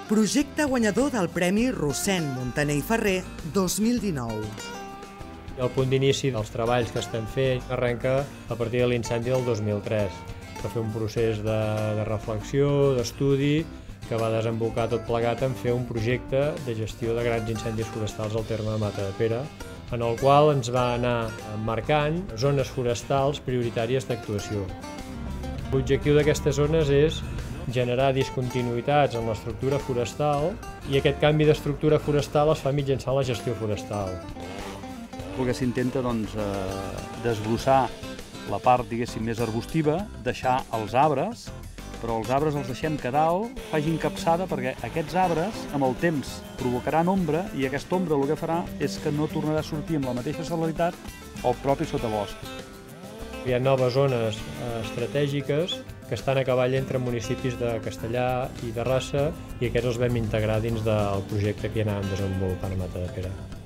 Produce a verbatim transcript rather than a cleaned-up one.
Projecte guanyador del Premi Rossend, Muntaner i Ferrer dos mil dinou. El punt d'inici dels treballs que estem fent arrenca a partir de l'incendi del dos mil tres, per fer un procés de, de reflexió, d'estudi, que va desembocar tot plegat en fer un projecte de gestió de grans incendis forestals al terme de Matadepera, en el qual ens va anar marcant zones forestals prioritàries d'actuació. L'objectiu d'aquestes zones és generar discontinuïtats en l'estructura forestal i aquest canvi d'estructura forestal es fa mitjançant la gestió forestal. El que s'intenta doncs, eh, desbrossar la part diguéssim més arbustiva, deixar els arbres, però els arbres els deixem que dalt facin capçada perquè aquests arbres amb el temps provocaran ombra i aquesta ombra el que farà és que no tornarà a sortir amb la mateixa celeritat al propi sotabosc. Hi ha noves zones estratègiques que estan a cavall entre municipis de Castellar i de Rassa i aquests els vam integrar dins del projecte que hi anàvem desenvolupant a Matadepera.